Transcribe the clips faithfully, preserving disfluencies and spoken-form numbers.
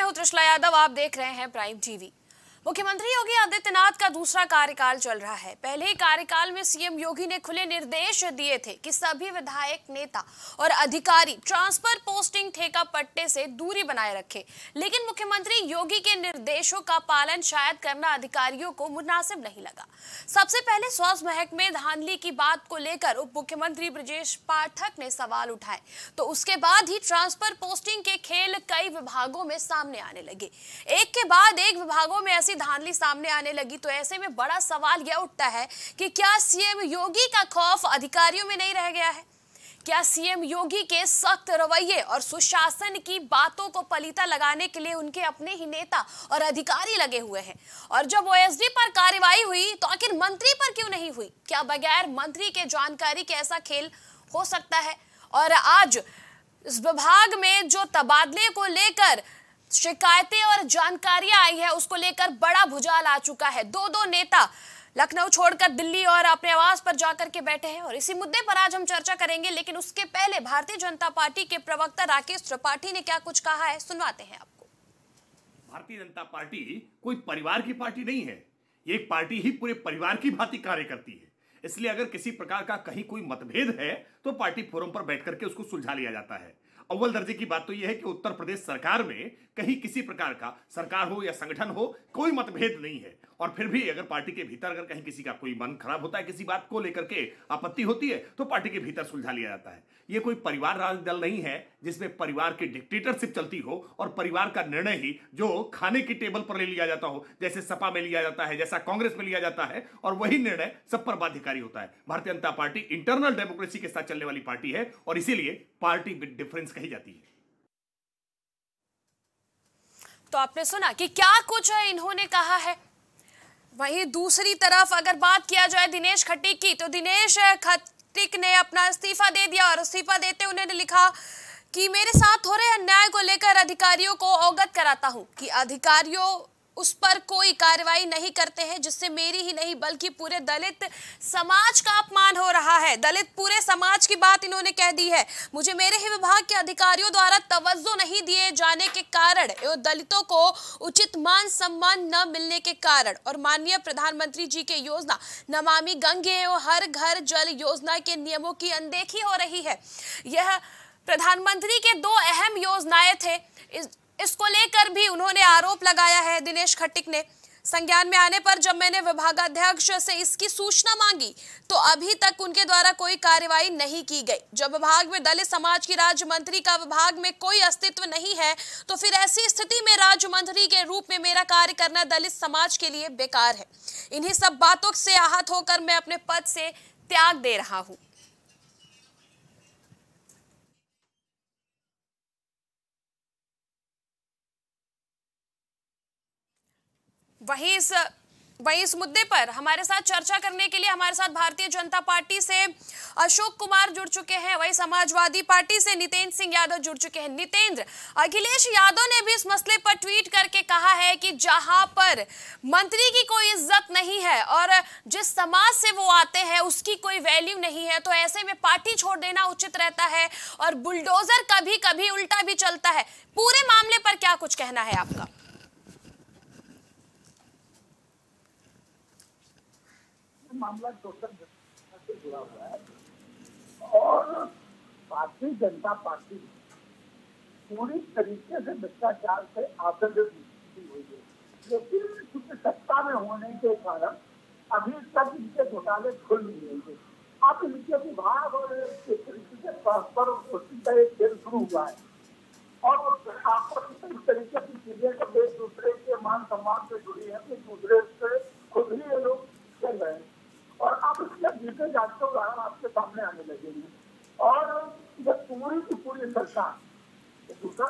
हूँ त्रिशला यादव, आप देख रहे हैं प्राइम टीवी। मुख्यमंत्री योगी आदित्यनाथ का दूसरा कार्यकाल चल रहा है। पहले ही कार्यकाल में सीएम योगी ने खुले निर्देश दिए थे कि सभी विधायक, नेता और अधिकारी ट्रांसफर पोस्टिंग ठेका पट्टे से दूरी बनाए रखें। लेकिन मुख्यमंत्री योगी के निर्देशों का पालन शायद करना अधिकारियों को मुनासिब नहीं लगा। सबसे पहले स्वास्थ्य महकमे में धांधली की बात को लेकर उप मुख्यमंत्री ब्रजेश पाठक ने सवाल उठाए, तो उसके बाद ही ट्रांसफर पोस्टिंग के खेल कई विभागों में सामने आने लगे। एक के बाद एक विभागों में धांधली सामने आने लगी। तो ऐसे में बड़ा सवाल यह उठता है कि क्या सीएम योगी का खौफ अधिकारियों में नहीं रह गया है? क्या सीएम योगी के सख्त रवैये और सुशासन की बातों को पलीता लगाने के लिए उनके अपने ही नेता और अधिकारी लगे हुए हैं? और जब ओएसडी पर कार्रवाई हुई तो आखिर मंत्री पर क्यों नहीं हुई? क्या बगैर मंत्री के जानकारी के ऐसा खेल हो सकता है? और आज इस विभाग में जो तबादले को लेकर शिकायतें और जानकारियां आई है, उसको लेकर बड़ा भुजाल आ चुका है। दो दो नेता लखनऊ छोड़कर दिल्ली और अपने आवास पर जाकर के बैठे हैं और इसी मुद्दे पर आज हम चर्चा करेंगे। लेकिन उसके पहले भारतीय जनता पार्टी के प्रवक्ता राकेश त्रिपाठी ने क्या कुछ कहा है, सुनवाते हैं आपको। भारतीय जनता पार्टी कोई परिवार की पार्टी नहीं है। ये एक पार्टी ही पूरे परिवार की भांति कार्य करती है। इसलिए अगर किसी प्रकार का कहीं कोई मतभेद है तो पार्टी फोरम पर बैठ करके उसको सुलझा लिया जाता है। अव्वल दर्जे की बात तो यह है कि उत्तर प्रदेश सरकार में कहीं किसी प्रकार का सरकार हो या संगठन हो, कोई मतभेद नहीं है। और फिर भी अगर पार्टी के भीतर अगर कहीं किसी का कोई मन खराब होता है, किसी बात को लेकर के आपत्ति होती है, तो पार्टी के भीतर सुलझा लिया जाता है। ये कोई परिवार राजनीतिक दल नहीं है जिसमें परिवार की डिक्टेटरशिप चलती हो और परिवार का निर्णय ही जो खाने की टेबल पर ले लिया जाता हो, जैसे सपा में लिया जाता है, जैसा कांग्रेस में लिया जाता है, और वही निर्णय सब पर बाध्यकारी होता है। Bharatiya Janata party internal democracy के साथ चलने वाली पार्टी है और इसीलिए पार्टी विद डिफरेंस कही जाती है। तो आपने सुना कि क्या कुछ इन्होंने कहा है। वहीं दूसरी तरफ अगर बात किया जाए दिनेश खट्टिक की, तो दिनेश खट्टिक ने अपना इस्तीफा दे दिया और इस्तीफा देते उन्होंने लिखा कि मेरे साथ हो रहे अन्याय को लेकर अधिकारियों को अवगत कराता हूं कि अधिकारियों उस पर कोई कार्रवाई नहीं करते हैं, जिससे मेरी ही नहीं बल्कि पूरे दलित समाज का अपमान हो रहा है। दलित पूरे समाज की बात इन्होंने कह दी है। मुझे मेरे ही विभाग के अधिकारियों द्वारा तवज्जो नहीं दिए जाने के कारण एवं दलितों को उचित मान सम्मान न मिलने के कारण और माननीय प्रधानमंत्री जी के योजना नमामि गंगे एवं हर घर जल योजना के नियमों की अनदेखी हो रही है। यह प्रधानमंत्री के दो अहम योजनाएं थे, इस इसको लेकर भी उन्होंने आरोप लगाया है दिनेश खट्टिक ने। संज्ञान में आने पर जब मैंने विभागाध्यक्ष से इसकी सूचना मांगी तो अभी तक उनके द्वारा कोई कार्रवाई नहीं की गई। जब विभाग में दलित समाज की राज्य मंत्री का विभाग में कोई अस्तित्व नहीं है तो फिर ऐसी स्थिति में राज्य मंत्री के रूप में मेरा कार्य करना दलित समाज के लिए बेकार है। इन्हीं सब बातों से आहत होकर मैं अपने पद से त्याग दे रहा हूं। वहीं इस वहीं इस मुद्दे पर हमारे साथ चर्चा करने के लिए हमारे साथ भारतीय जनता पार्टी से अशोक कुमार जुड़ चुके हैं, वहीं समाजवादी पार्टी से नितेंद्र सिंह यादव जुड़ चुके हैं। नितेंद्र, अखिलेश यादव ने भी इस मसले पर ट्वीट करके कहा है कि जहां पर मंत्री की कोई इज्जत नहीं है और जिस समाज से वो आते हैं उसकी कोई वैल्यू नहीं है, तो ऐसे में पार्टी छोड़ देना उचित रहता है और बुलडोजर कभी कभी उल्टा भी चलता है। पूरे मामले पर क्या कुछ कहना है आपका? मामला टोटल से जुड़ा हुआ है और भारतीय जनता पार्टी पूरी तरीके से भ्रष्टाचार से आसंदित हुई है, लेकिन चूंकि सत्ता में होने के कारण अभी तक इनके घोटाले खुल नहीं रहे। अब इनके विभाग और इस तरीके से परस्पर का एक खेल शुरू हुआ है और आपस इस तरीके की चीजें जब एक दूसरे के मान सम्मान से जुड़ी है तो एक दूसरे से खुद ही ये लोग चल रहे हैं और अब इसके बीते जांच उदाहरण आपके सामने आने लगेंगे और जब पूरी की पूरी सरकार दूसरा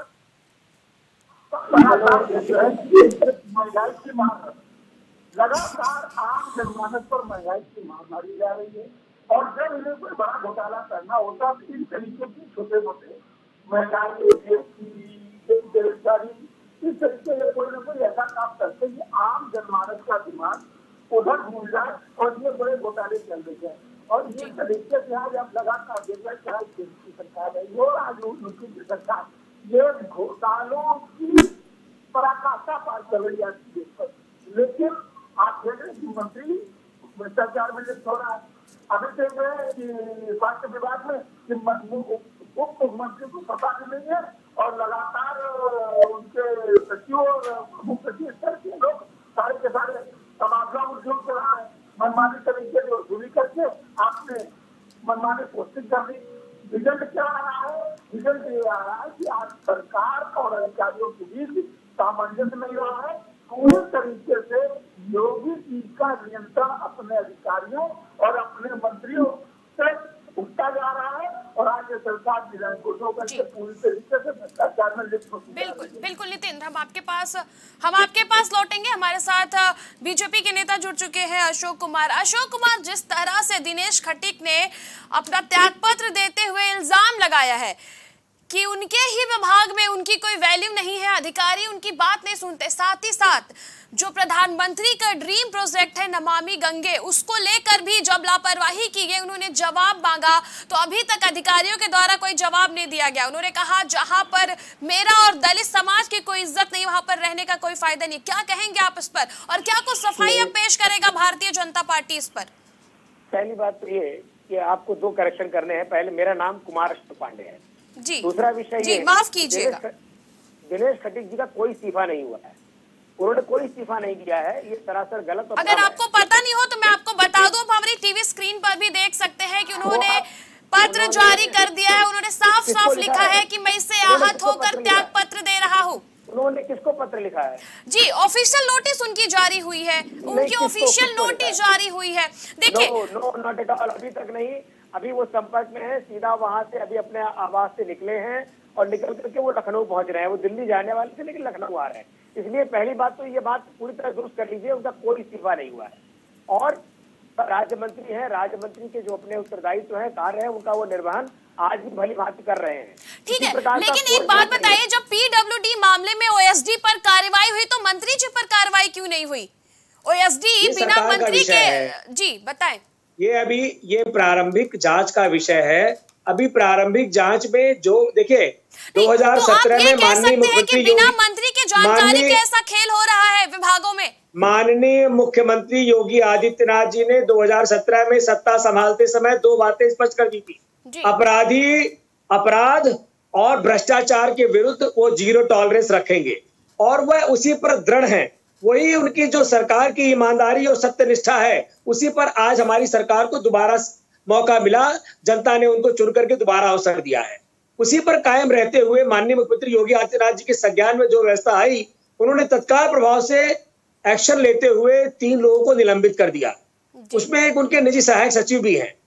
महंगाई की मार, लगातार आम जनमानस पर महंगाई की मार मारी जा रही है और जब इन्हें कोई बड़ा घोटाला करना होता तो इन तरीके की छोटे मोटे महंगाई बेरोजगारी इस तरीके से कोई ना कोई ऐसा काम करते हैं आम जनमानस का दिमाग उधर घूम जाए और ये बड़े घोटाले चल रहे हैं और ये तरीके से आज आप लगातार देख रहे हैं चाहे केंद्र की सरकार है वो आज उनकी सरकार ये घोटालों की पराकाष्ठा पार कर रही है आज की डेट पर। लेकिन आप देख रहे हैं मंत्री भ्रष्टाचार में लिप्त हो रहा है। अभी देख रहे हैं कि स्वास्थ्य विभाग में कि उप मुख्यमंत्री को पता भी नहीं है और लगातार उनके सचिव और मुख्य सचिव स्तर के लोग सारे के सारे तबादला उद्योग कर रहा है। मनमानी तरीके से वसूली करके आपने मनमानी पोस्टिंग कर दी। रिजल्ट क्या आ रहा है? रिजल्ट ये आ रहा है कि आज सरकार और अधिकारियों के बीच सामंजस्य नहीं रहा है। पूरी तरीके से योगी जी का नियंत्रण अपने अधिकारियों और अपने मंत्रियों से उठता जा रहा है और आज ये सरकार निरंकुश होकर के पूरी तरीके से भ्रष्टाचार में लिप्त होती है। बिल्कुल बिल्कुल नितिन, हम आपके पास हम आपके पास लौटेंगे। हमारे साथ बीजेपी के नेता जुड़ चुके हैं अशोक कुमार। अशोक कुमार, जिस तरह से दिनेश खटीक ने अपना त्यागपत्र देते हुए इल्जाम लगाया है कि उनके ही विभाग में उनकी कोई वैल्यू नहीं है, अधिकारी उनकी बात नहीं सुनते, साथ ही साथ जो प्रधानमंत्री का ड्रीम प्रोजेक्ट है नमामि गंगे, उसको लेकर भी जब लापरवाही की गई, उन्होंने जवाब मांगा तो अभी तक अधिकारियों के द्वारा कोई जवाब नहीं दिया गया। उन्होंने कहा जहां पर मेरा और दलित समाज की कोई इज्जत नहीं, वहां पर रहने का कोई फायदा नहीं। क्या कहेंगे आप इस पर, और क्या कुछ सफाई अब पेश करेगा भारतीय जनता पार्टी इस पर? पहली बात तो ये कि आपको दो करेक्शन करने हैं। पहले, मेरा नाम कुमार अशोक पांडे है जी। दूसरा विषय जी, ये, माफ कीजिएगा, दिनेश खटीक जी का कोई इस्तीफा नहीं हुआ है। उन्होंने कोई इस्तीफा नहीं दिया है, ये सरासर गलत। और अगर आपको पता नहीं हो तो मैं आपको बता दूं, आप हमारी टीवी स्क्रीन पर भी देख सकते हैं कि उन्होंने पत्र जारी कर दिया है। उन्होंने साफ साफ लिखा है कि मैं इससे आहत होकर त्याग पत्र दे रहा हूँ। उन्होंने किसको पत्र लिखा है? जी, ऑफिशियल नोटिस उनकी जारी हुई है, उनकी ऑफिशियल नोटिस जारी हुई है। देखिए, no no not at all, अभी तक नहीं। अभी वो संपर्क में है, सीधा वहां से अभी अपने आवास से निकले हैं और निकल करके वो लखनऊ पहुंच रहे हैं। वो दिल्ली जाने वाले थे लेकिन लखनऊ आ रहे हैं। इसलिए पहली बात तो ये बात पूरी तरह दुरुस्त कर लीजिए, उनका कोई इस्तीफा नहीं हुआ है। और राज्य मंत्री है, राज्य मंत्री के जो अपने उत्तरदायित्व है, कार्य है, उनका वो निर्वहन आज भी भली भांति कर रहे हैं। ठीक है, लेकिन एक बात बताइए, जब पीडब्ल्यूडी मामले में ओएसडी पर कार्रवाई हुई तो मंत्री जी पर कार्रवाई क्यों नहीं हुई? ओएसडी बिना मंत्री के, जी बताएं। ये अभी ये प्रारंभिक जांच का विषय है। अभी प्रारंभिक जांच में जो देखिए दो हज़ार सत्रह तो में माननीय मुख्यमंत्री बिना मंत्री के जानकारी कैसा खेल हो रहा है विभागों में? माननीय मुख्यमंत्री योगी आदित्यनाथ जी ने दो हज़ार सत्रह में सत्ता संभालते समय दो बातें स्पष्ट कर दी थी। अपराधी अपराध और भ्रष्टाचार के विरुद्ध वो जीरो टॉलरेंस रखेंगे और वह उसी पर दृढ़ हैं। वही उनकी जो सरकार की ईमानदारी और सत्यनिष्ठा है, उसी पर आज हमारी सरकार को दोबारा मौका मिला। जनता ने उनको चुन करके दोबारा अवसर दिया है। उसी पर कायम रहते हुए माननीय मुख्यमंत्री योगी आदित्यनाथ जी के संज्ञान में जो व्यवस्था आई, उन्होंने तत्काल प्रभाव से एक्शन लेते हुए तीन लोगों को निलंबित कर दिया। उसमें एक उनके निजी सहायक सचिव भी हैं।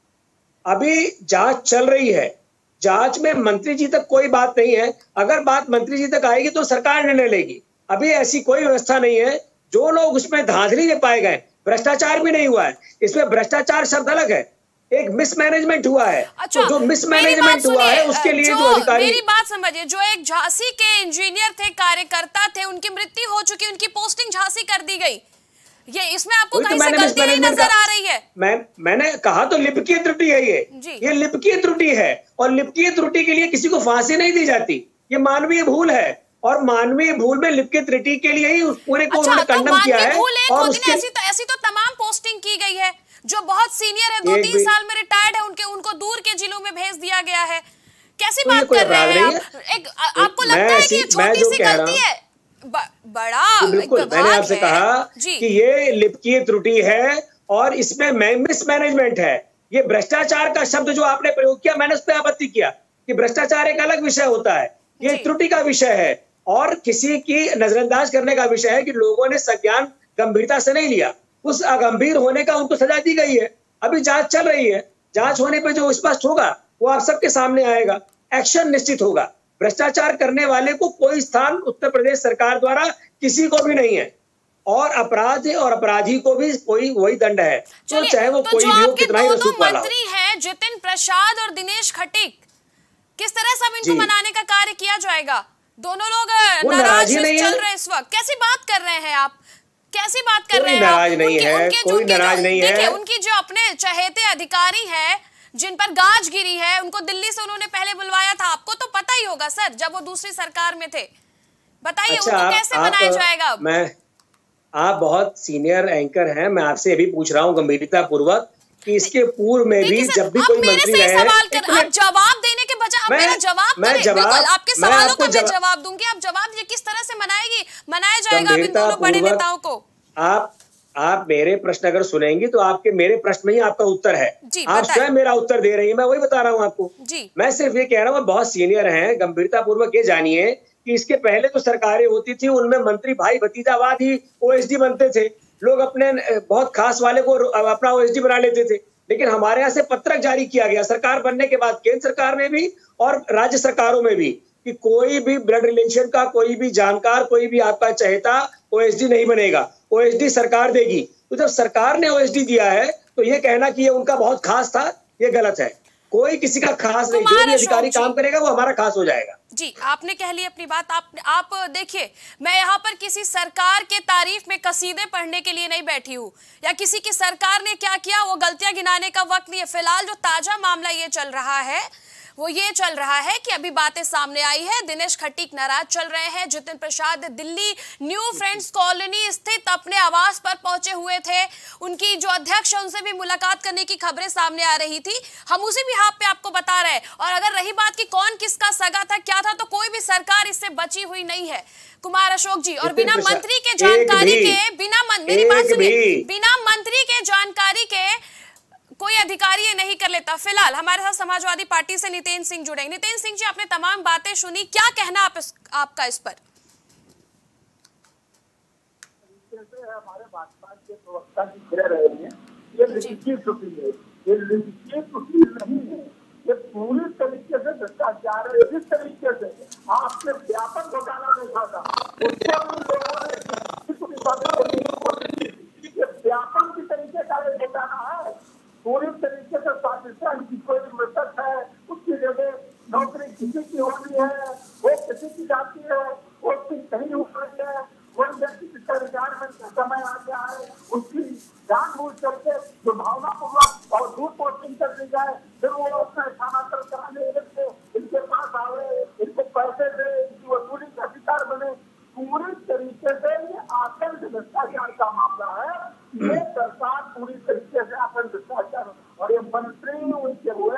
अभी जांच चल रही है, जांच में मंत्री जी तक कोई बात नहीं है। अगर बात मंत्री जी तक आएगी तो सरकार निर्णय लेगी। अभी ऐसी कोई व्यवस्था नहीं है। जो लोग उसमें धांधली में पाए गए, भ्रष्टाचार भी नहीं हुआ है। इसमें भ्रष्टाचार शब्द अलग है, एक मिसमैनेजमेंट हुआ है। अच्छा, तो जो मिसमैनेजमेंट हुआ है उसके लिए जो, जो अधिकारी, मेरी बात समझिए, जो एक झांसी के इंजीनियर थे, कार्यकर्ता थे, उनकी मृत्यु हो चुकी, उनकी पोस्टिंग झांसी कर दी गई, ये इसमें आपको कहीं से गलती नहीं नजर आ रही है? मैं मैंने कहा तो लिपकीय त्रुटि है ये ये लिपकीय त्रुटि है और लिपकीय त्रुटि के लिए किसी को फांसी नहीं दी जाती। ये मानवीय भूल है और मानवीय भूल में लिपकीय त्रुटि के लिए ही उस पूरे को उन्होंने कंडम किया है। और उसके ऐसी तो ऐसी तो तमाम पोस्टिंग की गई है। जो बहुत सीनियर है, दो तीन साल में रिटायर्ड है, उनके उनको दूर के जिलों में भेज दिया गया है। कैसी बात कर रहे हैं आप? एक आपको लगता है कि ये छोटी सी गलती है? बड़ा बिल्कुल, मैंने आपसे कहा कि ये लिपकीय त्रुटि है और इसमें मिसमैनेजमेंट है। ये भ्रष्टाचार का शब्द जो आपने प्रयोग किया, मैंने उस पर आपत्ति किया कि भ्रष्टाचार एक अलग विषय होता है, ये त्रुटि का विषय है और किसी की नजरअंदाज करने का विषय है कि लोगों ने संज्ञान गंभीरता से नहीं लिया। उस अगंभीर होने का उनको सजा दी गई है। अभी जांच चल रही है, जांच होने पर जो स्पष्ट होगा वो आप सबके सामने आएगा। एक्शन निश्चित होगा। भ्रष्टाचार करने वाले को कोई स्थान उत्तर प्रदेश सरकार द्वारा किसी को भी नहीं है और अपराध और अपराधी को भी कोई वही दंड है, तो चाहे वो कोई भी हो, कितना ही रसूख वाला हो। मंत्री हैं जितिन प्रसाद और दिनेश खटीक, किस तरह सब इनको मनाने का कार्य किया जाएगा? दोनों लोग नाराज चल रहे हैं इस वक्त। कैसी बात कर रहे हैं आप? कैसी बात कर रहे हैं आप? नाराज नहीं है, कोई नाराज नहीं है। उनकी जो अपने चहेते अधिकारी हैं जिन पर गाज गिरी है, उनको दिल्ली से उन्होंने पहले बुलवाया था। आपको तो पता ही होगा सर, जब वो दूसरी सरकार में थे। बताइए अच्छा, उनको कैसे मनाया जाएगा अब? मैं आप बहुत सीनियर एंकर हैं, मैं आपसे अभी पूछ रहा हूँ गंभीरता पूर्वक कि इसके पूर्व में भी जब भी कोई मंत्री रहे हैं, सवाल कर, आप जवाब देने के बजाय आप मेरा जवाब मैं करें। जवाब, बिल्कुल आपके सवालों का मैं जवाब, जवाब दूंगी, आप जवाब दीजिए किस तरह से मनाएगी मनाया जाएगा इन दोनों बड़े नेताओं को? आप आप मेरे प्रश्न अगर सुनेंगी तो आपके मेरे प्रश्न में ही आपका उत्तर है। आप स्वयं मेरा उत्तर दे रही है, मैं वही बता रहा हूँ आपको। मैं सिर्फ ये कह रहा हूँ, बहुत सीनियर हैं, गंभीरता पूर्वक ये जानिए कि इसके पहले जो सरकारें होती थी उनमें मंत्री भाई भतीजावाद ही ओएसडी बनते थे। लोग अपने बहुत खास वाले को अपना ओएसडी बना लेते थे, लेकिन हमारे यहाँ से पत्रक जारी किया गया सरकार बनने के बाद, केंद्र सरकार में भी और राज्य सरकारों में भी, कि कोई भी ब्लड रिलेशन का कोई भी जानकार, कोई भी आपका चहेता ओएसडी नहीं बनेगा, ओएसडी सरकार देगी। तो जब सरकार ने ओएसडी दिया है तो ये कहना कि ये उनका बहुत खास था, ये गलत है। कोई किसी का खास नहीं, जो भी अधिकारी काम करेगा वो हमारा खास हो जाएगा। जी, आपने कह ली अपनी बात। आप आप देखिए, मैं यहाँ पर किसी सरकार के तारीफ में कसीदे पढ़ने के लिए नहीं बैठी हूँ, या किसी की सरकार ने क्या किया वो गलतियां गिनाने का वक्त नहीं है। फिलहाल जो ताजा मामला ये चल रहा है वो ये चल रहा है कि अभी बातें सामने आई है, दिनेश खट्टिक नाराज चल रहे हैं। Jitin Prasad Delhi new friends colony स्थित अपने आवास पर पहुंचे हुए थे, उनकी जो अध्यक्ष है उनसे भी मुलाकात करने की खबरें सामने आ रही थी, हम उसी भी हाथ पे आपको बता रहे हैं। और अगर रही बात कि कौन किसका सगा था क्या था, तो कोई भी सरकार इससे बची हुई नहीं है कुमार अशोक जी। और बिना मंत्री के जानकारी के, बिना मेरी बात सुनिए, बिना मंत्री के जानकारी के कोई अधिकारी ये नहीं कर लेता। फिलहाल हमारे साथ समाजवादी पार्टी से नितेन सिंह जुड़े। नितेन सिंह जी, आपने तमाम बातें सुनी, क्या कहना आप इस, आपका इस पर? हमारे भाजपा के प्रवक्ता जी कह रहे हैं ये लिखी छुट्टी है, ये लिखी छुट्टी नहीं है, ये पूरी तरीके से भ्रष्टाचार है। जिस तरीके से आपने व्यापक घोटाला देखा था उसको व्यापक की तरीके का घोटाला है। पूरी तरीके से पाकिस्तान की कोई मृतक है उसकी जगह नौकरी किसी की हो रही है, वो किसी की जाती है, वो कहीं हो रही है, वो व्यक्ति जिसका रिटायरमेंट का समय आ गया है उसकी जानबूझ करके जो भावनापूर्वक और दूर पोस्टिंग कर दी जाए, फिर वो अपना स्थानांतरण कराने से इनके पास आवे, इनको पैसे दे, इनकी वसूली का शिकार बने। पूरी तरीके से ये आतंक भ्रष्टाचार का मामला है। ये सरकार पूरी तरीके से आतंक भ्रष्टाचार, और ये मंत्री उनके हुए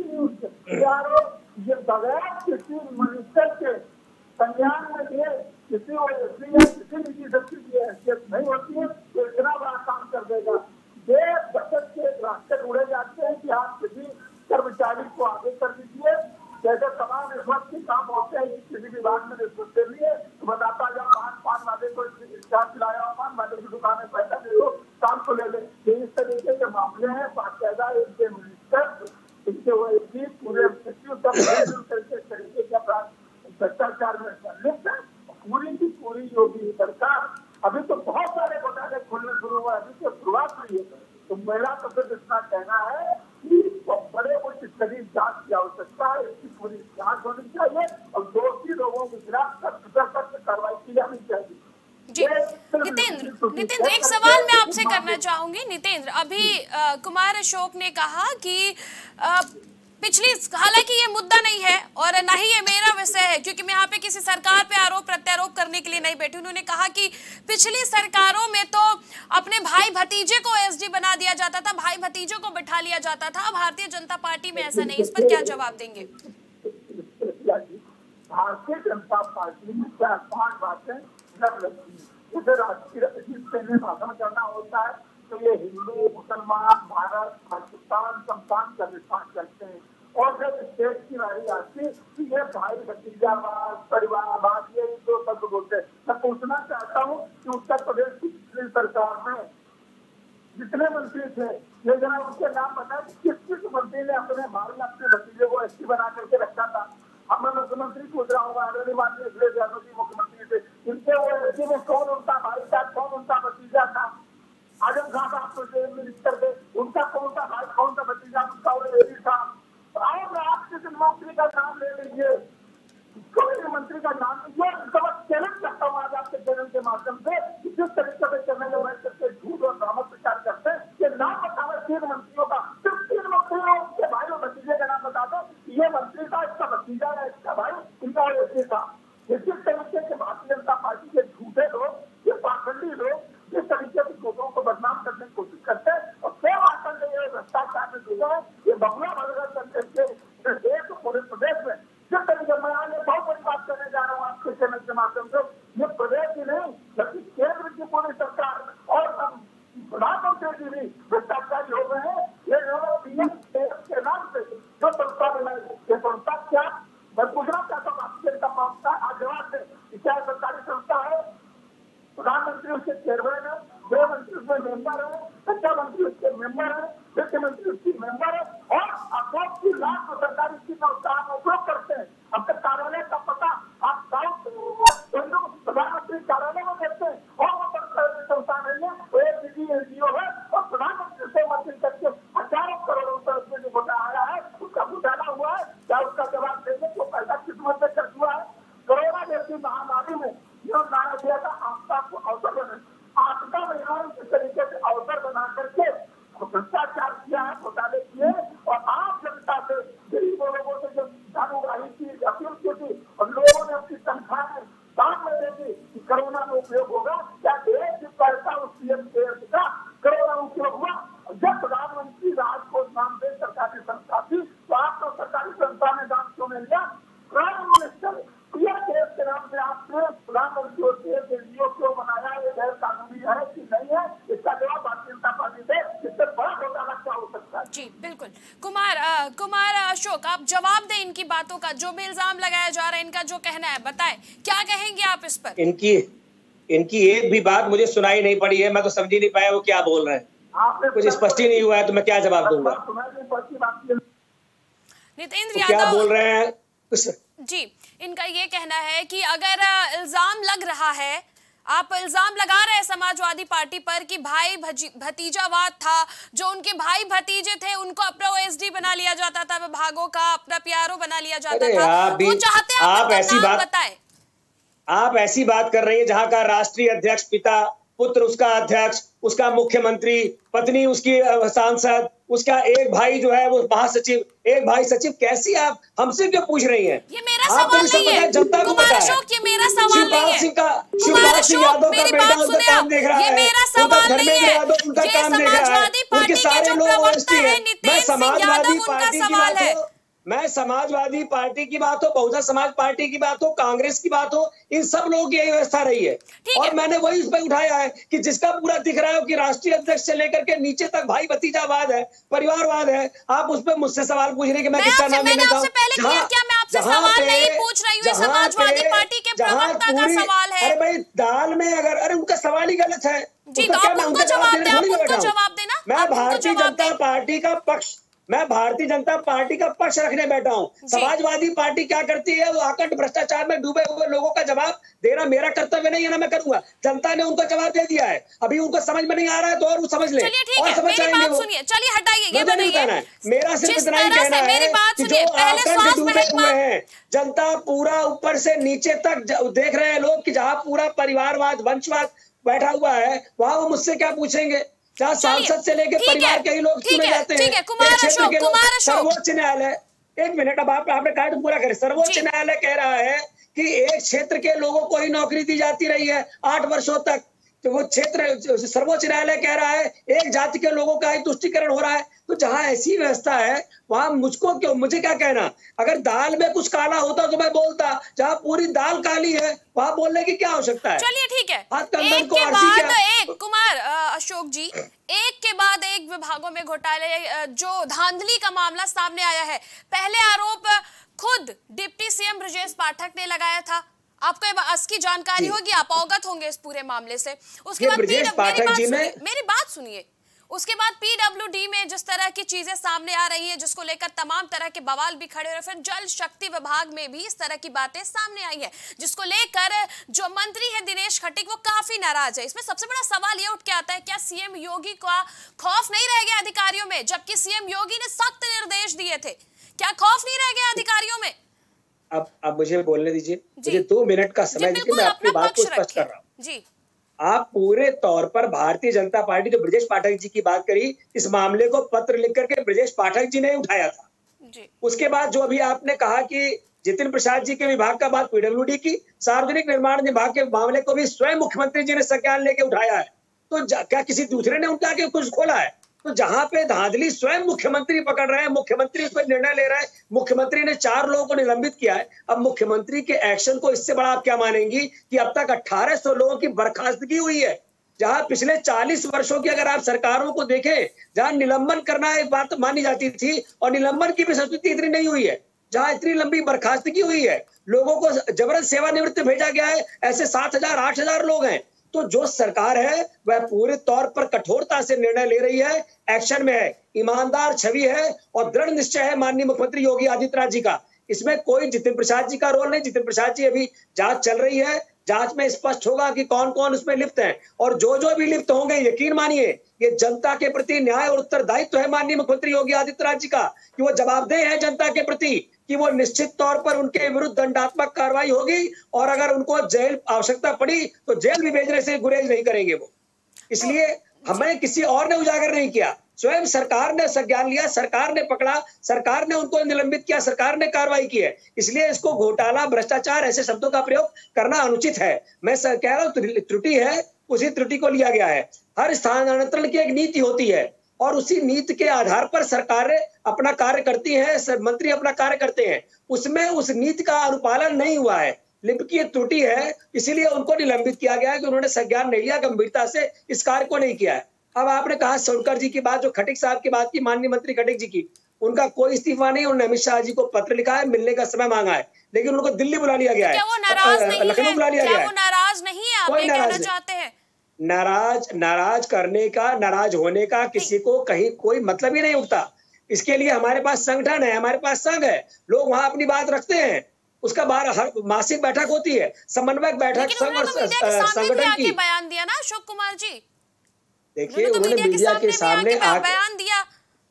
ये बगैर किसी मिनिस्टर के संज्ञान में लिए किसी किसी निजी शक्ति की हैसियत नहीं होती है, तो इतना बड़ा काम कर देगा। ये बचत के रास्ते ढूंढे जाते हैं कि आप किसी कर्मचारी को आगे कर दीजिए, जैसे तमाम रिश्वत के काम होते हैं, किसी विभाग में रिश्वत दे लिए तो बताता जाओ पान पान वाले को चार्ज खिलाया, पान वाले की दुकान में पैसा दे दो, काम को ले ले। ये इस तरीके के मामले हैं। बाकायदा इनके मिनिस्टर, इनके वो पूरे तरीके के अपराध भ्रष्टाचार में संलिप्त है। पूरी की पूरी योगी सरकार, अभी तो बहुत सारे घोटाले खुलने शुरू हुए, अभी तो शुरुआत हुई है। तो मेरा तो फिर इतना कहना है कि बड़े उच्च स्तरीय जांच की आवश्यकता है, इसकी पूरी जांच होनी चाहिए और दोषी लोगों के खिलाफ सख्त कार्रवाई की जानी चाहिए। जी नितेंद्र, नितेंद्र एक सवाल मैं आपसे करना चाहूंगी। नितेंद्र, अभी आ, कुमार अशोक ने कहा कि आ, पिछली, हालांकि ये मुद्दा नहीं है और ना ही ये मेरा विषय है, क्योंकि मैं यहाँ पे किसी सरकार पे आरोप प्रत्यारोप करने के लिए नहीं बैठी। उन्होंने कहा कि पिछली सरकारों में तो अपने भाई भतीजे को एसडी बना दिया जाता था, भाई भतीजे को बिठा लिया जाता था, भारतीय जनता पार्टी में ऐसा नहीं। इस पर क्या जवाब देंगे? भारतीय जनता पार्टी में चार पांच बातें लग रही है। जैसे राष्ट्रीय भाषण करना होता है तो ये हिंदू, मुसलमान, भारत, पाकिस्तान, समसान का विश्वास करते हैं, और जब स्टेट की बारी आती है तो ये भाई भतीजावाद, परिवारवाद, ये दो शब्द बोलते हैं। मैं पूछना चाहता हूँ कि उत्तर प्रदेश की पिछली सरकार में जितने मंत्री थे, ये जरा उनके नाम बताए, किस किस मंत्री ने अपने भाई अपने भतीजे को एसपी बना करके रखा था? अब मैं मुख्यमंत्री पूछ रहा हूँ, आदरणीय माननीय अखिलेश यादव जी मुख्यमंत्री थे, इनके वो एसपी में कौन उनका भाई था, कौन उनका भतीजा था? आजम खान साहब तो जेल मिनिस्टर थे, उनका कौन सा भाई, कौन सा भतीजा, उनका वो एसपी था? और आप किसी मंत्री का नाम ले लीजिए, कोई मंत्री का नाम लीजिए, चैलेंज करता हूँ आज आपके चैनल के माध्यम से, जिस तरीके से चैनल में बैठ करके झूठ और भ्रामक प्रचार करते हैं, ये नाम बताओ तीन मंत्रियों का, सिर्फ तीन मंत्रियों के भाई और भतीजे का नाम बता दो, ये मंत्री था, इसका भतीजा है, इसका भाई, इनका एसपी था। जिस तरीके से भारतीय जनता पार्टी के झूठे लोग, ये पाखंडी लोग जिस तरीके से लोगों को बदनाम करने की कोशिश करते हैं और सेम आकर ये भ्रष्टाचार में डूबा है, ये बंगला भरगर करके देश पूरे प्रदेश में जिस तरीके मैं आज बहुत बड़ी बात करने जा रहा हूँ आपके चैनल के माध्यम से, ये प्रदेश ही नहीं बल्कि केंद्र की पूरी सरकार और प्रधानमंत्री जी भी भ्रष्टाचारी हो गए हैं। ये पीएम के नाम से जो संस्था बनाई, ये संस्था क्या, मैं पूछना चाहता हूँ आपके का आज जवाब दे, क्या सरकारी संस्था है? प्रधानमंत्री उसके चेयरमैन है, गृह मंत्री उसमें मेंबर है, रक्षा मंत्री उसके मेंबर है, वित्त मंत्री उसकी मेंबर है और अशोक की लाख सरकारी की संस्था उपयोग करते हैं। अपने कार्यालय का पता आप प्रधानमंत्री कार्यालय में देखते हैं और वो सरकारी संस्था नहीं है, वो एक निजी एनजीओ है और प्रधानमंत्री से मंत्री करके हजारों करोड़ रुपए उसमें जो घोटाला है, उसका घोटाला हुआ है, क्या उसका जवाब देने को पैसा किस मत में खर्च हुआ है? कोरोना जैसी महामारी में जो नारा दिया था आपदा को अवसर बने, आपदा में इन्होंने किस तरीके से अवसर बना करके भ्रष्टाचार किया है, घोटाले किए और आम जनता से गरीबों लोगों से जो धनउगाही की अपील की थी और लोगों ने अपनी तनख्वाह दान में दे दी कि कोरोना में उपयोग होगा, क्या देश जिस पैसा उस पीएम केयर्स का कोरोना में उपयोग हुआ? जब प्रधानमंत्री राज कोष नाम से सरकारी संस्था थी तो आप तो सरकारी संस्था में दान क्यों नहीं लिया? प्राइम मिनिस्टर पीएम केयर्स के नाम से आपने प्रधानमंत्री और केयर्स एनजीओ क्यों बनाया? ये गैर कानूनी है कि नहीं है? इसका जवाब भारतीय जनता पार्टी से इससे बड़ा घोटाला क्या हो सकता है? जी बिल्कुल। कुमार आ, कुमार अशोक, आप जवाब दें इनकी बातों का, जो भी इल्जाम लगाया जा रहा है, इनका जो कहना है बताएं, क्या कहेंगे आप इस पर? इनकी इनकी एक भी बात मुझे सुनाई नहीं पड़ी है, मैं तो समझ ही नहीं पाया वो क्या बोल रहे हैं, कुछ स्पष्ट ही नहीं हुआ है तो मैं क्या जवाब दूंगा? नितेंद्र क्या यादव बोल रहे हैं? जी, इनका ये कहना है कि अगर इल्जाम लग रहा है, आप इल्जाम लगा रहे हैं समाजवादी पार्टी पर कि भाई भतीजावाद था, जो उनके भाई भतीजे थे उनको अपना ओएसडी बना लिया जाता था, विभागों का अपना पीआरओ बना लिया जाता था, वो चाहते हैं आप ऐसी बात बताएं। आप ऐसी बात कर रही है जहां का राष्ट्रीय अध्यक्ष पिता, पुत्र उसका अध्यक्ष, उसका मुख्यमंत्री, पत्नी उसकी सांसद, उसका एक भाई जो है वो महासचिव, एक भाई सचिव, कैसी आप हमसे क्यों पूछ रही हैं? ये मेरा सवाल नहीं है जनता को पता है। ये मेरा सवाल नहीं है। सिंह का शिवराज सिंह यादव का बेटा उनका काम देख रहा है, ये मेरा सवाल नहीं है, उनका काम देख रहा है, उनके सारे लोग ओएसडी है। मैं समाजवादी पार्टी की बात हो, मैं समाजवादी पार्टी की बात हो, बहुजन समाज पार्टी की बात हो, कांग्रेस की बात हो, इन सब लोगों की यही व्यवस्था रही है। और मैंने वही उस पर उठाया है कि जिसका पूरा दिख रहा है कि राष्ट्रीय अध्यक्ष से लेकर के नीचे तक भाई भतीजावाद है, परिवारवाद है। आप उस पर मुझसे सवाल पूछ रहे कि मैं किसका नाम लेना चाहूँ? अरे भाई दाल में अगर, अरे उनका सवाल ही गलत है, मैं भारतीय जनता पार्टी का पक्ष मैं भारतीय जनता पार्टी का पक्ष रखने बैठा हूं। समाजवादी पार्टी क्या करती है, वो अखंड भ्रष्टाचार में डूबे हुए लोगों का जवाब देना मेरा कर्तव्य नहीं है ना मैं करूंगा। जनता ने उनको जवाब दे दिया है, अभी उनको समझ में नहीं आ रहा है तो और वो समझ ले और समझ जाएंगे वो। चलिए हटाइए, ये बताइए, मेरा सिर्फ इतना ही कहना है कि जो अखंड डूबे हुए हैं, जनता पूरा ऊपर से नीचे तक देख रहे हैं लोग कि जहाँ पूरा परिवारवाद वंशवाद बैठा हुआ है, वहां वो मुझसे क्या पूछेंगे? जहाँ सांसद से लेके परिवार के ही लोग चुने जाते हैं, क्षेत्र के लोग। सर्वोच्च न्यायालय, एक मिनट, अब आप आपने कहा तो पूरा करें। सर्वोच्च न्यायालय कह रहा है कि एक क्षेत्र के लोगों को ही नौकरी दी जाती रही है आठ वर्षों तक, तो वो क्षेत्र, सर्वोच्च न्यायालय कह रहा है एक जाति के लोगों का ही तुष्टीकरण हो रहा है। तो जहां ऐसी व्यवस्था है वहां मुझको क्यों, मुझे क्या कहना? अगर दाल में कुछ काला होता तो मैं बोलता, जहां पूरी दाल काली है वहां बोलने की क्या आवश्यकता है? चलिए ठीक है, एक के बाद एक, कुमार अशोक जी, एक के बाद एक विभागों में घोटाले, जो धांधली का मामला सामने आया है, पहले आरोप खुद डिप्टी सीएम ब्रजेश पाठक ने लगाया था, आपको इसकी जानकारी होगी, आप अवगत होंगे इस पूरे मामले से। उसके बाद मेरी बात सुनिए, मेरी बात सुनिए उसके बाद पीडब्ल्यूडी में जिस तरह की चीजें सामने आ रही हैं, जिसको लेकर तमाम तरह के बवाल भी खड़े हुए, फिर जल शक्ति विभाग में भी इस तरह की बातें सामने आई है, जिसको लेकर जो मंत्री है दिनेश खटीक वो काफी नाराज है। इसमें सबसे बड़ा सवाल ये उठ के आता है, क्या सीएम योगी का खौफ नहीं रह गया अधिकारियों में, जबकि सीएम योगी ने सख्त निर्देश दिए थे? क्या खौफ नहीं रह गया अधिकारियों में? अब अब मुझे बोलने दीजिए, मुझे दो मिनट का समय दीजिए, मैं अपनी बात को स्पष्ट कर रहा हूँ जी। आप पूरे तौर पर भारतीय जनता पार्टी, जो ब्रजेश पाठक जी की बात करी, इस मामले को पत्र लिख करके ब्रजेश पाठक जी ने उठाया था जी। उसके बाद जो अभी आपने कहा कि जितिन प्रसाद जी के विभाग का बात पीडब्ल्यूडी की, सार्वजनिक निर्माण विभाग के मामले को भी स्वयं मुख्यमंत्री जी ने संज्ञान लेके उठाया है। तो क्या किसी दूसरे ने उनके आगे कुछ खोला है? तो जहां पे धांधली स्वयं मुख्यमंत्री पकड़ रहे हैं, मुख्यमंत्री उस पर निर्णय ले रहे हैं, मुख्यमंत्री ने चार लोगों को निलंबित किया है। अब मुख्यमंत्री के एक्शन को इससे बड़ा आप क्या मानेंगी कि अब तक अठारह सौ लोगों की बर्खास्तगी हुई है, जहां पिछले चालीस वर्षों की अगर आप सरकारों को देखें, जहां निलंबन करना एक बात मानी जाती थी और निलंबन की भी संस्कृति इतनी नहीं हुई है, जहां इतनी लंबी बर्खास्तगी हुई है, लोगों को जबरदस्त सेवानिवृत्त भेजा गया है, ऐसे सात हजार आठ हजार लोग हैं। तो जो सरकार है वह पूरे तौर पर कठोरता से निर्णय ले रही है, एक्शन में है, ईमानदार छवि है और दृढ़ निश्चय है माननीय मुख्यमंत्री योगी आदित्यनाथ जी का। इसमें कोई जितिन प्रसाद जी का रोल नहीं। जितिन प्रसाद जी अभी जांच चल रही है, जांच में स्पष्ट होगा कि कौन कौन उसमें लिप्त हैं और जो जो भी लिप्त होंगे, यकीन मानिए ये जनता के प्रति न्याय और उत्तरदायित्व है माननीय मुख्यमंत्री योगी आदित्यनाथ जी का कि वो जवाबदेह है जनता के प्रति, कि वो निश्चित तौर पर उनके विरुद्ध दंडात्मक कार्रवाई होगी और अगर उनको जेल आवश्यकता पड़ी तो जेल भी भेजने से गुरेज नहीं करेंगे वो। इसलिए हमें किसी और ने उजागर नहीं किया, स्वयं सरकार ने संज्ञान लिया, सरकार ने पकड़ा, सरकार ने उनको निलंबित किया, सरकार ने कार्रवाई की है। इसलिए इसको घोटाला, भ्रष्टाचार ऐसे शब्दों का प्रयोग करना अनुचित है। मैं कह रहा हूँ त्रुटि है, उसी त्रुटि को लिया गया है। हर स्थानांतरण की एक नीति होती है और उसी नीति के आधार पर सरकारें अपना कार्य करती हैं, मंत्री अपना कार्य करते हैं, उसमें उस नीति का अनुपालन नहीं हुआ है, लिपिकीय त्रुटि है, इसीलिए उनको निलंबित किया गया है कि उन्होंने संज्ञान नहीं लिया, गंभीरता से इस कार्य को नहीं किया है। अब आपने कहा सोनकर जी की बात, जो खटीक साहब की बात की, माननीय मंत्री खटीक जी की, उनका कोई इस्तीफा नहीं, उन्होंने अमित शाह जी को पत्र लिखा है, मिलने का समय मांगा है, लेकिन उनको दिल्ली बुला लिया गया है, लखनऊ बुला लिया गया है। नाराज नहीं है, आप ये कहना चाहते हैं? नाराज नाराज करने का, नाराज होने का किसी को कहीं कोई मतलब ही नहीं उठता। इसके लिए हमारे पास संगठन है, हमारे पास संघ है, लोग वहां अपनी बात रखते हैं, उसका बार हर मासिक बैठक होती है, समन्वयक बैठक संघ और संगठन की। बयान दिया ना अशोक कुमार जी, देखिए उन्होंने मीडिया के सामने बयान दिया,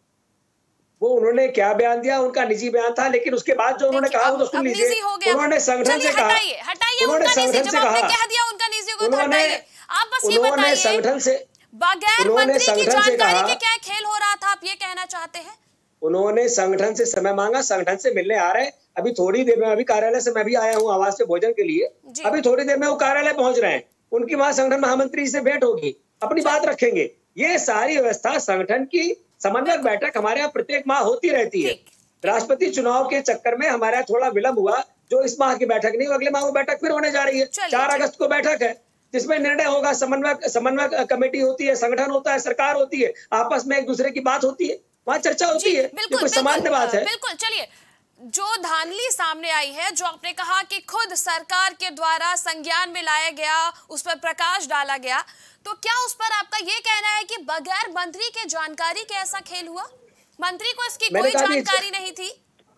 वो उन्होंने क्या बयान दिया, उनका निजी बयान था, लेकिन उसके बाद जो उन्होंने कहा वो तो सुन लीजिए। उन्होंने संगठन से कहा, उन्होंने संगठन से कहा, उन्होंने आप बस ये बताइए संगठन से, बगैर मंत्री की जानकारी के क्या खेल हो रहा था, आप ये कहना चाहते हैं? उन्होंने संगठन से समय मांगा, संगठन से मिलने आ रहे हैं, अभी थोड़ी देर में, अभी कार्यालय से मैं भी आया हूँ आवास से भोजन के लिए, अभी थोड़ी देर में वो कार्यालय पहुंच रहे हैं, उनकी वहां संगठन महामंत्री से भेंट होगी, अपनी बात रखेंगे। ये सारी व्यवस्था संगठन की समन्वयक बैठक हमारे यहाँ प्रत्येक माह होती रहती है। राष्ट्रपति चुनाव के चक्कर में हमारे यहाँ थोड़ा विलंब हुआ, जो इस माह की बैठक नहीं, अगले माह वो बैठक फिर होने जा रही है। चार अगस्त को बैठक है जिसमें निर्णय होगा, समन्वय समन्वय कमेटी होती है, संगठन होता है, सरकार होती है, आपस में एक दूसरे की बात होती है, वहाँ चर्चा होती है, ये कोई सामान्य बात है। बिल्कुल। चलिए, जो धांधली सामने आई है, जो आपने कहा कि खुद सरकार के द्वारा संज्ञान में लाया गया, उस पर प्रकाश डाला गया, तो क्या उस पर आपका ये कहना है कि बगैर मंत्री के जानकारी के ऐसा खेल हुआ? मंत्री को इसकी कोई जानकारी नहीं थी?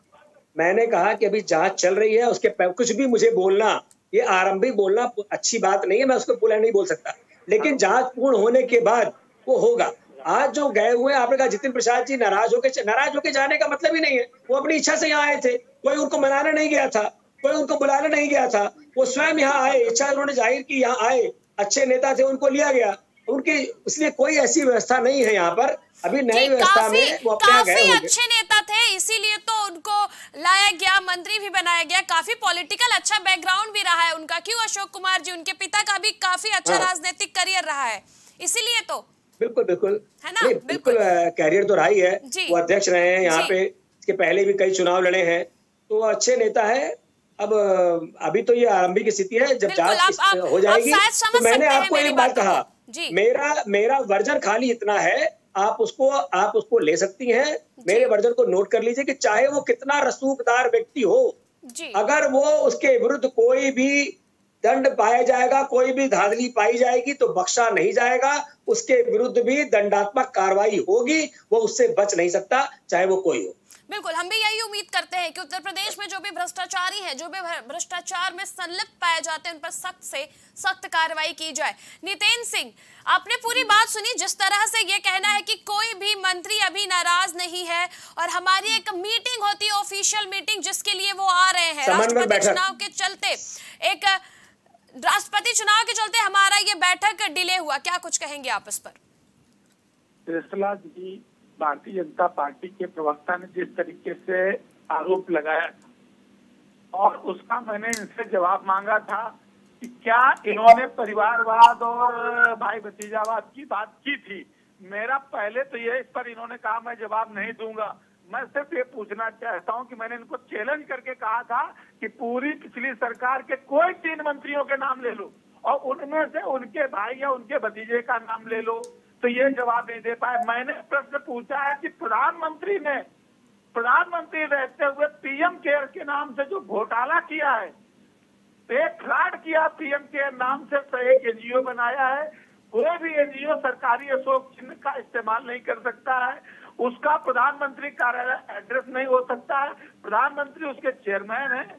मैंने कहा कि अभी जांच चल रही है, उसके कुछ भी मुझे बोलना, ये आरंभिक बोलना अच्छी बात नहीं है, मैं उसको पूरा नहीं बोल सकता, लेकिन जांच पूर्ण होने के बाद वो होगा। आज जो गए हुए, आपने कहा जितिन प्रसाद जी नाराज होकर, नाराज होकर जाने का मतलब ही नहीं है, वो अपनी इच्छा से यहाँ आए थे, कोई उनको मनाने नहीं गया था, कोई उनको बुलाने नहीं गया था, वो स्वयं यहाँ आए, इच्छा उन्होंने जाहिर की, यहाँ आए, अच्छे नेता थे, उनको लिया गया, उनकी, इसलिए कोई ऐसी व्यवस्था नहीं है यहाँ पर। अभी नई व्यवस्था में वो अपने यहाँ गए होंगे। अच्छे नेता थे, इसीलिए तो उनको लाया गया, मंत्री भी बनाया गया, काफी पॉलिटिकल अच्छा बैकग्राउंड भी रहा है उनका। क्यों अशोक कुमार जी, उनके पिता का भी काफी अच्छा हाँ। राजनीतिक करियर रहा है, इसीलिए तो। बिल्कुल बिल्कुल है ना, बिल्कुल, बिल्कुल कैरियर तो रहा ही है, वो अध्यक्ष रहे हैं यहाँ पे, इसके पहले भी कई चुनाव लड़े हैं, तो अच्छे नेता है। अब अभी तो ये आरंभिक स्थिति है, जब जांच हो जाएगी तो मैंने आपको एक बात कहा, मेरा मेरा वर्जन खाली इतना है, आप उसको आप उसको ले सकती हैं, मेरे वर्जन को नोट कर लीजिए कि चाहे वो कितना रसूखदार व्यक्ति हो, अगर वो उसके विरुद्ध कोई भी दंड पाया जाएगा, कोई भी धांधली पाई जाएगी तो बख्शा नहीं जाएगा, उसके विरुद्ध भी दंडात्मक कार्रवाई होगी, वो उससे बच नहीं सकता, चाहे वो कोई हो। बिल्कुल, हम भी यही उम्मीद करते हैं कि उत्तर प्रदेश में जो भी भ्रष्टाचारी हैं, जो भी भ्रष्टाचार में संलिप्त पाए जाते हैं, उन पर सख्त से सख्त कार्रवाई की जाए। नितेन सिंह, आपने पूरी बात सुनी, जिस तरह से ये कहना है कि कोई भी मंत्री अभी नाराज नहीं है और हमारी एक मीटिंग होती है, ऑफिशियल मीटिंग, जिसके लिए वो आ रहे हैं, राष्ट्रपति चुनाव के चलते, एक राष्ट्रपति चुनाव के चलते हमारा ये बैठक डिले हुआ, क्या कुछ कहेंगे आप इस पर? जी, भारतीय जनता पार्टी के प्रवक्ता ने जिस तरीके से आरोप लगाया और उसका मैंने इनसे जवाब मांगा था कि क्या इन्होंने परिवारवाद और भाई भतीजावाद की बात की थी। मेरा पहले तो ये इस पर इन्होंने कहा मैं जवाब नहीं दूंगा। मैं सिर्फ ये पूछना चाहता हूं कि मैंने इनको चैलेंज करके कहा था कि पूरी पिछली सरकार के कोई तीन मंत्रियों के नाम ले लो और उनमें से उनके भाई या उनके भतीजे का नाम ले लो, तो ये जवाब नहीं दे पाए। मैंने प्रश्न पूछा है कि प्रधानमंत्री ने प्रधानमंत्री रहते हुए पीएम केयर के नाम से जो घोटाला किया है, एक फ्रॉड किया पीएम केयर नाम से, तो एक एनजीओ बनाया है। कोई भी एनजीओ सरकारी अशोक चिन्ह का इस्तेमाल नहीं कर सकता है, उसका प्रधानमंत्री कार्यालय एड्रेस नहीं हो सकता है। प्रधानमंत्री उसके चेयरमैन है,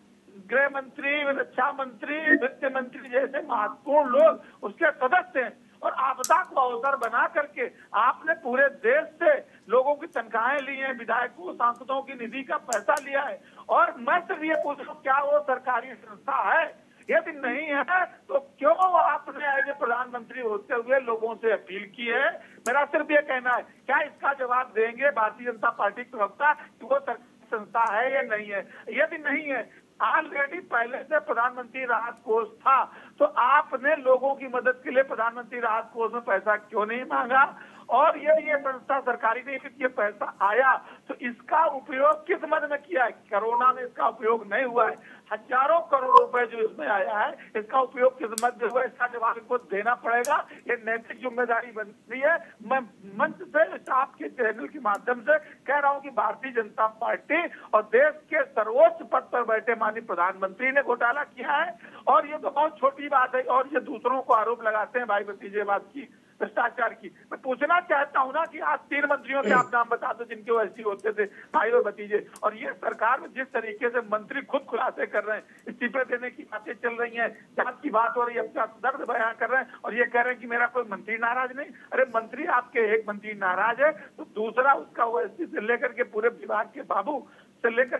गृह मंत्री, रक्षा मंत्री, वित्त मंत्री जैसे महत्वपूर्ण लोग उसके सदस्य हैं। और आपदा को अवसर बना करके आपने पूरे देश से लोगों की तनख्वाहें ली हैं, विधायकों सांसदों की निधि का पैसा लिया है। और मैं सिर्फ ये पूछ रहा हूँ, क्या वो सरकारी संस्था है? यदि नहीं है तो क्यों आपने एज ए प्रधानमंत्री होते हुए लोगों से अपील की है? मेरा सिर्फ ये कहना है, क्या इसका जवाब देंगे भारतीय जनता पार्टी के प्रवक्ता कि वो सरकारी संस्था है या नहीं है? यदि नहीं है, ऑलरेडी पहले से प्रधानमंत्री राहत कोष था, तो आपने लोगों की मदद के लिए प्रधानमंत्री राहत कोष में पैसा क्यों नहीं मांगा? और यदि ये संस्था सरकारी नहीं थी, ये पैसा आया तो इसका उपयोग किस मद में किया है? कोरोना में इसका उपयोग नहीं हुआ है। हजारों करोड़ रुपए जो इसमें आया है, इसका उपयोग किस मद में हुआ है? इसका जवाब इनको देना पड़ेगा। ये नैतिक जिम्मेदारी बनती है। मैं मंच से आपके चैनल के माध्यम से कह रहा हूं कि भारतीय जनता पार्टी और देश के सर्वोच्च पद पर बैठे माननीय प्रधानमंत्री ने घोटाला किया है। और ये तो बहुत छोटी बात है, और ये दूसरों को आरोप लगाते हैं भाई भतीजेवाद की, भ्रष्टाचार की। मैं पूछना चाहता हूं ना कि आज तीन मंत्रियों के आप नाम बता दो जिनके वैसी होते थे भाई और भतीजे। और ये सरकार में जिस तरीके से मंत्री खुद खुलासे कर रहे हैं, इस्तीफे देने की बातें चल रही हैं, जांच की बात हो रही है, अपना दर्द बयां कर रहे हैं और ये कह रहे हैं कि मेरा कोई मंत्री नाराज नहीं। अरे मंत्री आपके एक मंत्री नाराज है तो दूसरा उसका ओएसडी से लेकर के पूरे विभाग के बाबू से लेकर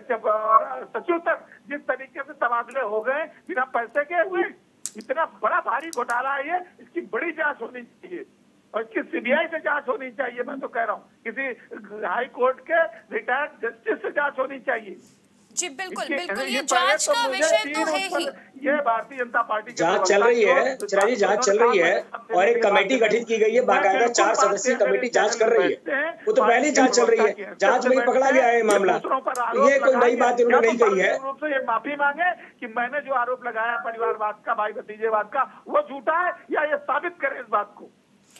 सचिव तक जिस तरीके से तबादले हो गए बिना पैसे के हुए, इतना बड़ा भारी घोटाला है ये। इसकी बड़ी जांच होनी चाहिए और इसकी सीबीआई से जांच होनी चाहिए। मैं तो कह रहा हूँ किसी हाई कोर्ट के रिटायर्ड जस्टिस से जांच होनी चाहिए। जी बिल्कुल बिल्कुल, ये जांच का विषय तो है ही। ये भारतीय जनता पार्टी जांच चल रही है, चिराजी जांच चल रही है और एक कमेटी गठित की गई है, बाकायदा चार सदस्यीय कमेटी जांच कर रही है। वो तो पहले जांच चल रही है, जांच में ही पकड़ा गया है मामला। ये कोई नई बात इन्होंने नहीं कही है। रूप से ये माफी मांगे कि मैंने जो आरोप लगाया परिवारवाद का, भाई भतीजेवाद का, वो झूठा है या ये साबित करे इस बात को।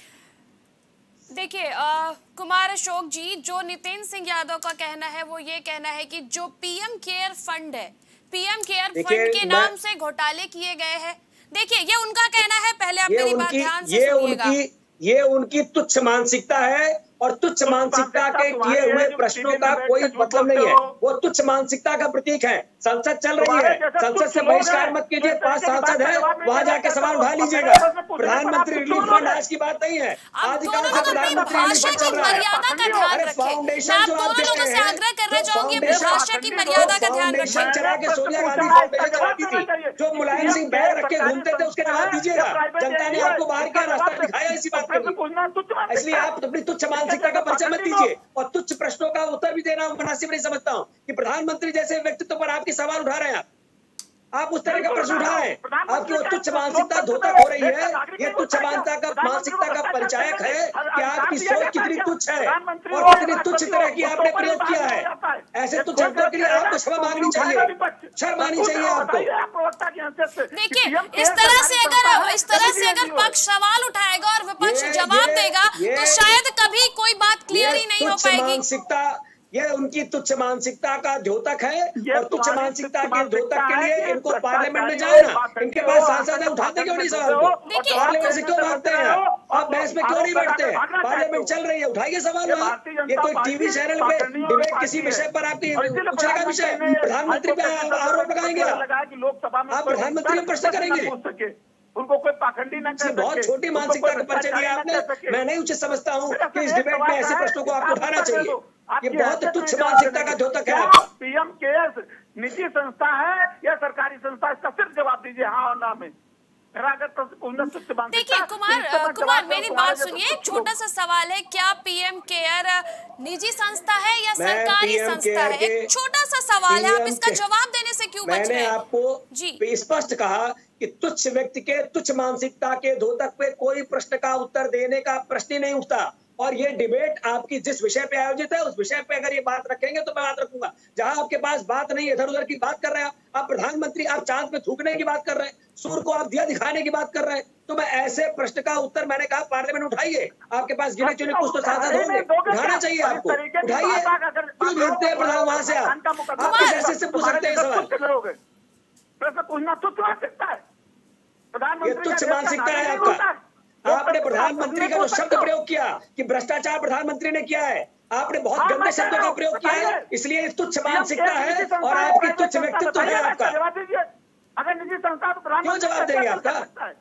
देखिए कुमार अशोक जी, जो नितिन सिंह यादव का कहना है वो ये कहना है कि जो पीएम केयर फंड है, पीएम केयर फंड के नाम से घोटाले किए गए हैं। देखिए ये उनका कहना है, पहले आप मेरी बात ध्यान से सुनिएगा। ये उनकी तुच्छ मानसिकता है और तुच्छ मानसिकता के किए हुए प्रश्नों का कोई मतलब नहीं है। वो तुच्छ मानसिकता का प्रतीक है। संसद चल रही है, संसद से बहिष्कार मत कीजिए। पांच सांसद है, वहां जाके सवाल उठा लीजिएगा। प्रधानमंत्री रिलीफ फंड आज की बात नहीं है। आज कहाँ से प्रधानमंत्री रिलीफ फंड चल रहा है? अरे फाउंडेशन जो आप देख रहे हैं, चला के सोनिया गांधी फाउंडेशन चलाती थी, जो मुलायम सिंह बैग रख के घूमते थे, उसके जवाब दीजिएगा। जनता ने आपको बाहर क्या रास्ता दिखाया इसी बात पर। इसलिए आप अपनी तुच्छ मानसिकता का परिचय मत दीजिए और तुच्छ प्रश्नों का उत्तर भी देना मुनासिब नहीं समझता हूँ कि प्रधानमंत्री जैसे व्यक्तित्व पर आपके सवाल उठा रहे हैं। आप आप उस तरह का प्रश्न उठाए, आपकी वो तुच्छ मानसिकता धोतक हो रही है। ये तुच्छ मानसिकता का मानसिकता का परिचायक है कि आपकी सोच कितनी तुच्छ है और कितनी तुच्छ तरह की आपने प्रयोग किया है। ऐसे तुच्छ के लिए आपको क्षमा मांगनी चाहिए, शर्म आनी चाहिए आपको। देखिए इस तरह से अगर इस तरह से अगर पक्ष सवाल उठाएगा और विपक्ष जवाब देगा तो शायद कभी कोई बात क्लियर ही नहीं हो पाएगी। ये उनकी तुच्छ मानसिकता का द्योतक है और तुच्छ मानसिकता के द्योतक के लिए इनको पार्लियामेंट में जाए ना। इनके पास सांसद है, उठाते क्यों नहीं सवाल को? पार्लियामेंट से क्यों भागते हैं आप? बहस में क्यों नहीं बैठते? पार्लियामेंट चल रही है, उठाइए सवाल वहाँ। ये कोई टीवी चैनल पे डिबेट किसी विषय पर आपकी पूछने का विषय, प्रधानमंत्री पे आरोप लगाएंगे आप? प्रधानमंत्री में प्रश्न करेंगे? उनको कोई पाखंडी न कर। बहुत छोटी मानसिकता का परिचय दिया आपने। मैं नहीं उचित समझता हूँ कि इस डिबेट में ऐसे प्रश्नों को आपको उठाना चाहिए। ये बहुत तुच्छ मानसिकता का द्योतक है आपका। पीएम केयर्स निजी संस्था है या सरकारी संस्था? इसका सिर्फ जवाब दीजिए हाँ और ना में। देखिए कुमार कुमार मेरी बात सुनिए, एक छोटा सा सवाल है, क्या पीएम केयर निजी संस्था है या सरकारी संस्था है? एक छोटा सा सवाल है, आप इसका जवाब देने से क्यों बच रहे हैं? मैंने आपको स्पष्ट कहा कि तुच्छ व्यक्ति के तुच्छ मानसिकता के धोतक पे कोई प्रश्न का उत्तर देने का प्रश्न ही नहीं उठता। और ये डिबेट आपकी जिस विषय पे आयोजित है उस विषय पे अगर ये बात रखेंगे तो मैं बात रखूंगा। जहां आपके पास बात नहीं, इधर उधर की बात कर रहे हैं आप, प्रधानमंत्री आप चांद पे थूकने की बात कर रहे हैं, सूर्य को आप दिया दिखाने की बात कर रहे हैं, तो मैं ऐसे प्रश्न का उत्तर मैंने कहा पार्लियामेंट उठाइए। आपके पास गिने चुने कुछ तो सांसद होंगे, उठाना चाहिए आपको, उठाइए। क्यों भेजते हैं प्रधान वहां से? आप आप किस हैसियत से पूछ सकते हैं सवाल? ये तुच्छ मानसिकता है आपका। आपने प्रधानमंत्री का जो शब्द प्रयोग किया कि भ्रष्टाचार प्रधानमंत्री ने किया है, आपने बहुत गंदे शब्दों का प्रयोग किया है, इसलिए तुच्छ मानसिकता है और आपकी तुच्छ व्यक्तित्व है आपका। अगर निजी संस्था क्यों जवाब देंगे आपका?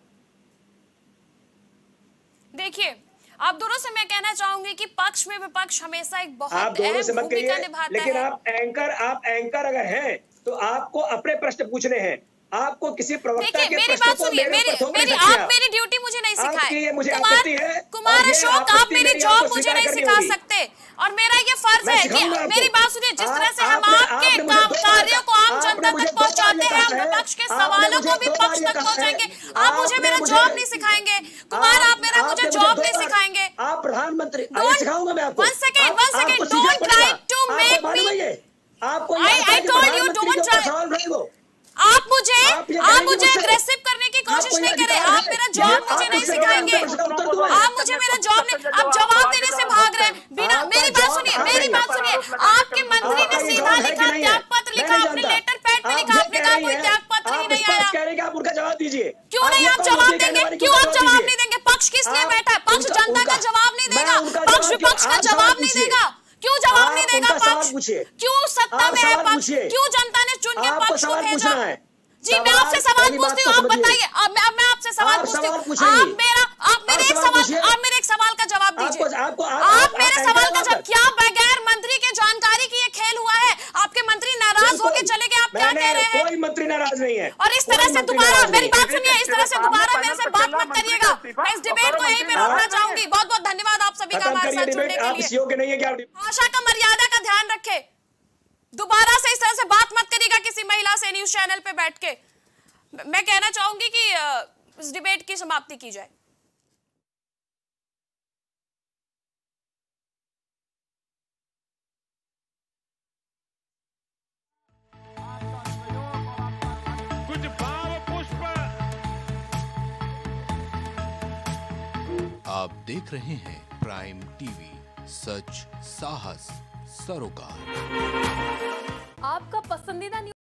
देखिए आप दोनों से मैं कहना चाहूंगी कि पक्ष में विपक्ष हमेशा एक बहुत आप दोनों से मत कहिए, लेकिन है। आप एंकर आप एंकर अगर हैं तो आपको अपने प्रश्न पूछने हैं, आपको किसी प्रवक्ता के मेरी बात सुनिए, मेरी मेरी आप मेरी ड्यूटी मुझे नहीं सिखाए। कुमार कुमार अशोक, आप मेरी जॉब मुझे नहीं सिखा सकते और मेरा ये फर्ज है कि मेरी बात सुनिए, जिस तरह से हम आपके कार्यों को आम जनता तक पहुंचाते हैं, हम विपक्ष के सवालों को भी पक्ष तक पहुंचाएंगे। आप मुझे मेरा जॉब नहीं सिखाएंगे कुमार, आप मेरा मुझे जॉब नहीं सिखाएंगे। आप प्रधानमंत्री सिखाऊंगा मैं आपको। One second one second don't try to make me, आपको I I told you don't try. आप मुझे आप मुझे एग्रेसिव करने की कोशिश नहीं करें, आप मेरा जॉब मुझे नहीं सिखाएंगे, आप मुझे मेरा जॉब नहीं, आप जवाब देने से भाग रहे हैं बिना। मेरी बात सुनिए, मेरी बात सुनिए, आपके मंत्री ने सीधा लिखा त्याग पत्र लिखा, अपने लेटर पैड पे लिखा, आपने कहा कोई त्याग पत्र ही नहीं आया। आप उनका जवाब दीजिए। क्यों नहीं आप जवाब देंगे? क्यों आप जवाब नहीं देंगे? पक्ष किस लिए बैठा है? पक्ष जनता का जवाब नहीं देगा, पक्ष विपक्ष का जवाब नहीं देगा। क्यों जवाब नहीं देगा पक्ष? क्यों सत्ता में है पक्ष? क्यों जनता ने चुन के पक्ष को भेजा? जी मैं आपसे सवाल पूछती हूँ, आप बताइए। अब मैं अब मैं आपसे सवाल पूछती हूँ, आप मेरा आप मेरे एक सवाल आप मेरे एक सवाल का जवाब दीजिए। आप मेरे सवाल का जवाब, क्या बगैर मंत्री के जानकारी की ये खेल हुआ है? आपके मंत्री नाराज होके चले गए, आप क्या कह रहे हैं? कोई मंत्री नाराज नहीं है। और इस तरह से दोबारा मेरी बात सुनिए, इस तरह से दोबारा मेरे से बात मत करिएगा। मैं इस डिबेट को यहीं पे रोकना चाहूंगी। बहुत बहुत धन्यवाद आप सभी का हमारे साथ जुड़ने के लिए। भाषा का मर्यादा का ध्यान रखे, दोबारा से इस तरह से बात मत करिएगा किसी महिला से न्यूज चैनल पे बैठ के। मैं कहना चाहूंगी कि इस डिबेट की समाप्ति की जाए। कुछ भाव पुष्प। आप देख रहे हैं प्राइम टीवी, सच साहस सरोकार। आपका पसंदीदा